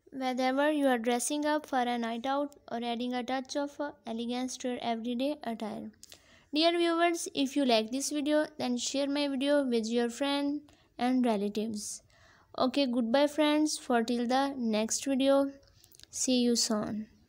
whether you are dressing up for a night out or adding a touch of elegance to your everyday attire. Dear viewers, if you like this video, then share my video with your friends and relatives. Okay, goodbye friends, for till the next video. See you soon.